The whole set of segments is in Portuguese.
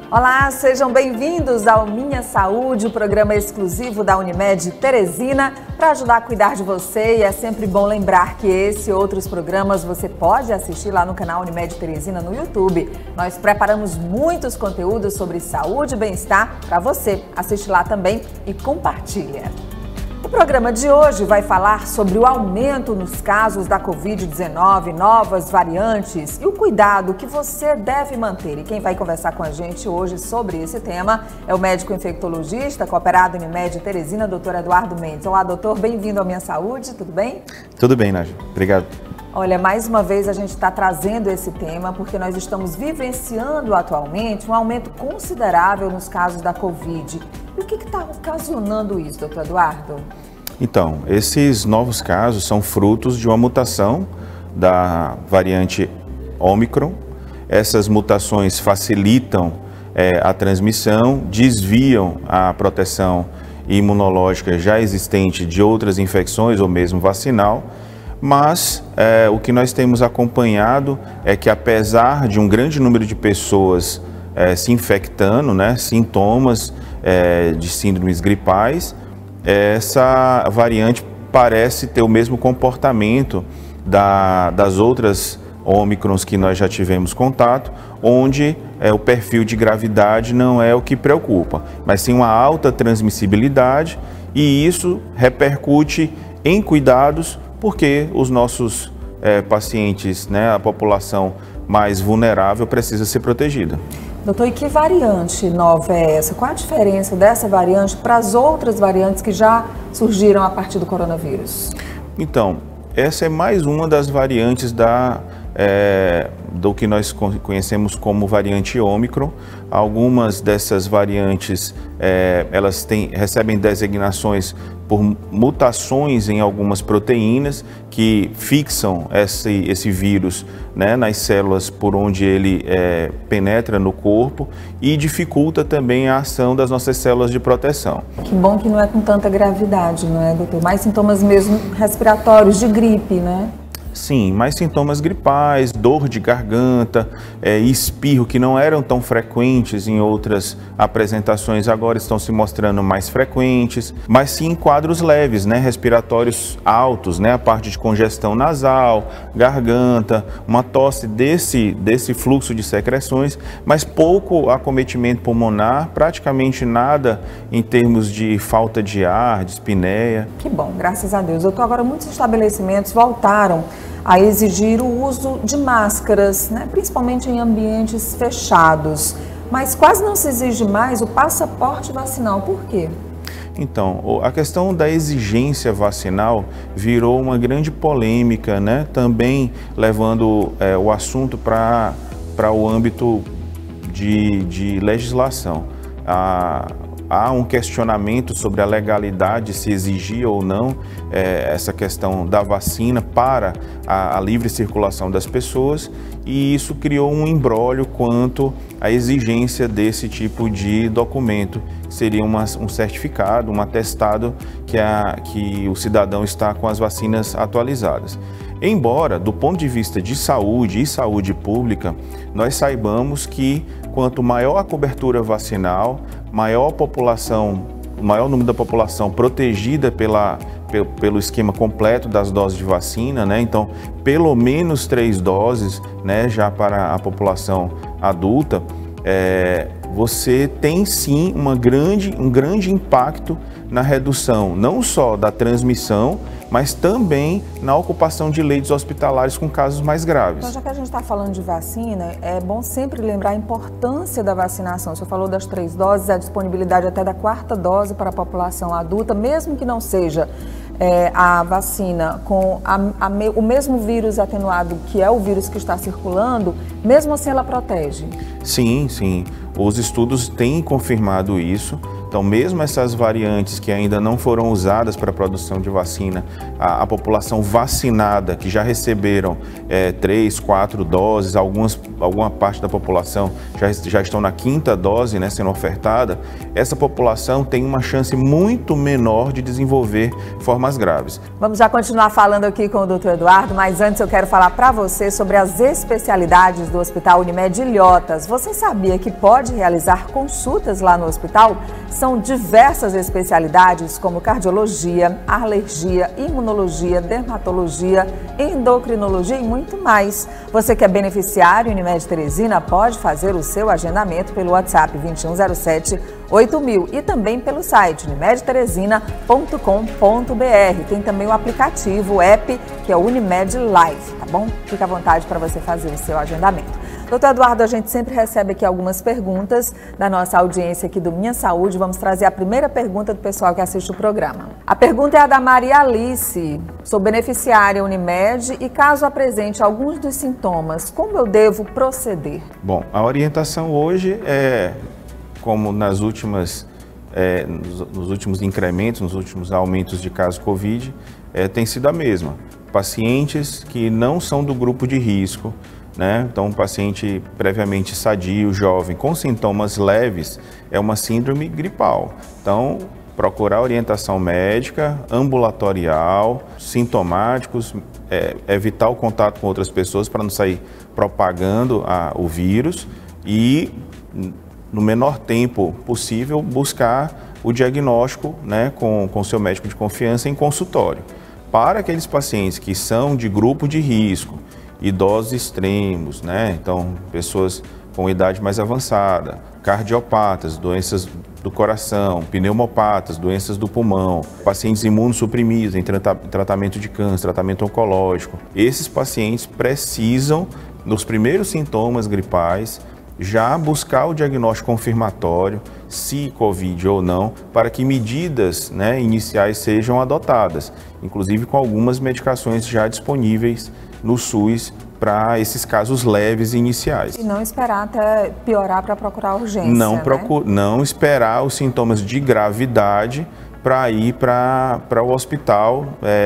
Olá, sejam bem-vindos ao Minha Saúde, o programa exclusivo da Unimed Teresina para ajudar a cuidar de você. E é sempre bom lembrar que esse e outros programas você pode assistir lá no canal Unimed Teresina no YouTube. Nós preparamos muitos conteúdos sobre saúde e bem-estar para você. Assiste lá também e compartilha. O programa de hoje vai falar sobre o aumento nos casos da Covid-19, novas variantes e o cuidado que você deve manter. E quem vai conversar com a gente hoje sobre esse tema é o médico infectologista, cooperado Unimed Teresina, doutor Eduardo Mendes. Olá, doutor, bem-vindo ao Minha Saúde, tudo bem? Tudo bem, Nádia. Obrigado. Olha, mais uma vez a gente está trazendo esse tema porque nós estamos vivenciando atualmente um aumento considerável nos casos da Covid. E o que está ocasionando isso, doutor Eduardo? Então, esses novos casos são frutos de uma mutação da variante Ômicron. Essas mutações facilitam a transmissão, desviam a proteção imunológica já existente de outras infecções ou mesmo vacinal. Mas o que nós temos acompanhado é que, apesar de um grande número de pessoas se infectando, sintomas de síndromes gripais, essa variante parece ter o mesmo comportamento das outras Ômicrons que nós já tivemos contato, onde o perfil de gravidade não é o que preocupa, mas sim uma alta transmissibilidade, e isso repercute em cuidados, porque os nossos pacientes, a população mais vulnerável, precisa ser protegida. Doutor, e que variante nova é essa? Qual a diferença dessa variante para as outras variantes que já surgiram a partir do coronavírus? Então, essa é mais uma das variantes do que nós conhecemos como variante Ômicron. Algumas dessas variantes, elas recebem designações por mutações em algumas proteínas que fixam esse vírus, nas células por onde ele penetra no corpo e dificulta também a ação das nossas células de proteção. Que bom que não é com tanta gravidade, não é, doutor? Mais sintomas mesmo respiratórios, de gripe, né? Sim, mais sintomas gripais, dor de garganta, espirro, que não eram tão frequentes em outras apresentações, agora estão se mostrando mais frequentes, mas sim quadros leves, respiratórios altos, a parte de congestão nasal, garganta, uma tosse desse fluxo de secreções, mas pouco acometimento pulmonar, praticamente nada em termos de falta de ar, de espineia. Que bom, graças a Deus. Doutor, agora muitos estabelecimentos voltaram a exigir o uso de máscaras, principalmente em ambientes fechados. Mas quase não se exige mais o passaporte vacinal. Por quê? Então, a questão da exigência vacinal virou uma grande polêmica, também levando o assunto para o âmbito de legislação. Há um questionamento sobre a legalidade, se exigir ou não essa questão da vacina para a livre circulação das pessoas, e isso criou um imbróglio quanto à exigência desse tipo de documento, que seria um certificado, um atestado que o cidadão está com as vacinas atualizadas. Embora, do ponto de vista de saúde e saúde pública, nós saibamos que quanto maior a cobertura vacinal, maior número da população protegida pelo esquema completo das doses de vacina, então pelo menos 3 doses, já para a população adulta, você tem sim um grande impacto na redução não só da transmissão, mas também na ocupação de leitos hospitalares com casos mais graves. Então, já que a gente está falando de vacina, é bom sempre lembrar a importância da vacinação. O senhor falou das 3 doses, a disponibilidade até da 4ª dose para a população adulta, mesmo que não seja a vacina com o mesmo vírus atenuado, que é o vírus que está circulando, mesmo assim ela protege? Sim, sim. Os estudos têm confirmado isso, Então, mesmo essas variantes que ainda não foram usadas para a produção de vacina, a população vacinada, que já receberam 3, 4 doses, alguma parte da população já estão na 5ª dose, né, sendo ofertada, essa população tem uma chance muito menor de desenvolver formas graves. Vamos já continuar falando aqui com o Dr. Eduardo, mas antes eu quero falar para você sobre as especialidades do Hospital Unimed Ilhotas. Você sabia que pode realizar consultas lá no hospital? São diversas especialidades como cardiologia, alergia, imunologia, dermatologia, endocrinologia e muito mais. Você que é beneficiário Unimed Teresina pode fazer o seu agendamento pelo WhatsApp 2107-8000 e também pelo site unimedteresina.com.br. Tem também o aplicativo, o app, que é o Unimed Live, tá bom? Fica à vontade para você fazer o seu agendamento. Doutor Eduardo, a gente sempre recebe aqui algumas perguntas da nossa audiência aqui do Minha Saúde. Vamos trazer a primeira pergunta do pessoal que assiste o programa. A pergunta é a da Maria Alice. Sou beneficiária Unimed e caso apresente alguns dos sintomas, como eu devo proceder? Bom, a orientação hoje é, como nos últimos incrementos, nos últimos aumentos de casos Covid, tem sido a mesma. Pacientes que não são do grupo de risco, né? Então, um paciente previamente sadio, jovem, com sintomas leves, é uma síndrome gripal. Então, procurar orientação médica, ambulatorial, sintomáticos, evitar o contato com outras pessoas para não sair propagando o vírus e, no menor tempo possível, buscar o diagnóstico, né, com o seu médico de confiança em consultório. Para aqueles pacientes que são de grupo de risco, idosos extremos, né? Então, pessoas com idade mais avançada, cardiopatas, doenças do coração, pneumopatas, doenças do pulmão, pacientes imunossuprimidos em tratamento de câncer, tratamento oncológico. Esses pacientes precisam, nos primeiros sintomas gripais, já buscar o diagnóstico confirmatório, se Covid ou não, para que medidas, né, iniciais sejam adotadas, inclusive com algumas medicações já disponíveis no SUS para esses casos leves iniciais. E não esperar até piorar para procurar urgência, não esperar os sintomas de gravidade para ir para o hospital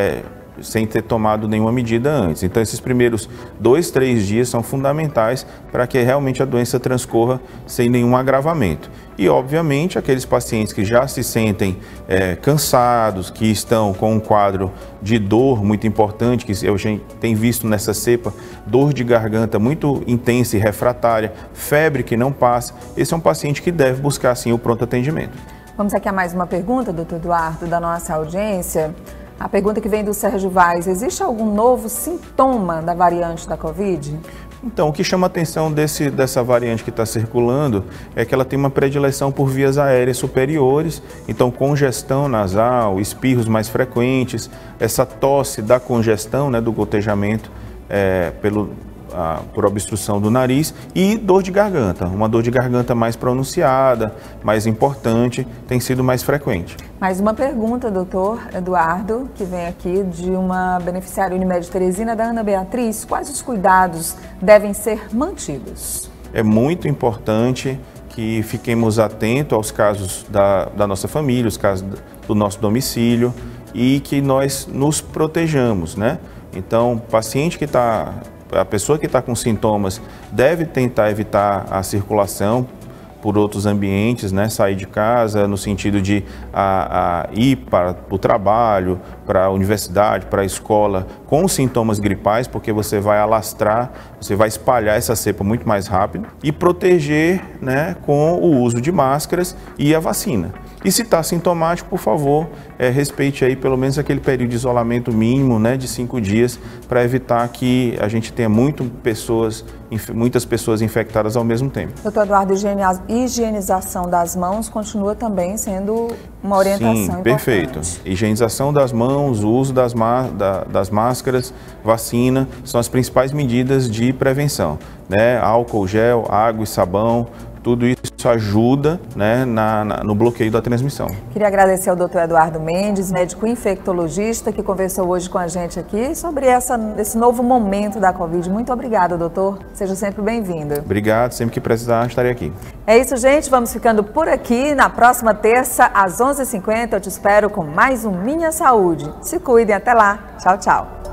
sem ter tomado nenhuma medida antes. Então, esses primeiros 2, 3 dias são fundamentais para que realmente a doença transcorra sem nenhum agravamento. E, obviamente, aqueles pacientes que já se sentem cansados, que estão com um quadro de dor muito importante, que a gente tem visto nessa cepa, dor de garganta muito intensa e refratária, febre que não passa, esse é um paciente que deve buscar, sim, o pronto atendimento. Vamos aqui a mais uma pergunta, doutor Eduardo, da nossa audiência. A pergunta que vem do Sérgio Vaz: existe algum novo sintoma da variante da Covid? Então, o que chama a atenção dessa variante que está circulando é que ela tem uma predileção por vias aéreas superiores, então congestão nasal, espirros mais frequentes, essa tosse da congestão, né, do gotejamento por obstrução do nariz e dor de garganta, uma dor de garganta mais pronunciada, mais importante, tem sido mais frequente. Mais uma pergunta, doutor Eduardo, que vem aqui de uma beneficiária Unimed Teresina, da Ana Beatriz. Quais os cuidados devem ser mantidos? É muito importante que fiquemos atentos aos casos da nossa família, os casos do nosso domicílio e que nós nos protejamos, né? Então, a pessoa que está com sintomas deve tentar evitar a circulação por outros ambientes, né? Sair de casa no sentido de ir para o trabalho, para a universidade, para a escola com sintomas gripais, porque você vai alastrar, você vai espalhar essa cepa muito mais rápido e proteger, né, com o uso de máscaras e a vacina. E se está sintomático, por favor, respeite aí pelo menos aquele período de isolamento mínimo, né, de 5 dias, para evitar que a gente tenha muitas pessoas infectadas ao mesmo tempo. Doutor Eduardo, higienização das mãos continua também sendo uma orientação importante. Perfeito. Higienização das mãos, o uso das máscaras, vacina, são as principais medidas de prevenção, né? Álcool gel, água e sabão, tudo isso ajuda, né, no bloqueio da transmissão. Queria agradecer ao Dr. Eduardo Mendes, médico infectologista, que conversou hoje com a gente aqui sobre esse novo momento da Covid. Muito obrigada, doutor. Seja sempre bem-vindo. Obrigado, sempre que precisar estarei aqui. É isso, gente. Vamos ficando por aqui. Na próxima terça, às 11h50, eu te espero com mais um Minha Saúde. Se cuidem, até lá. Tchau, tchau.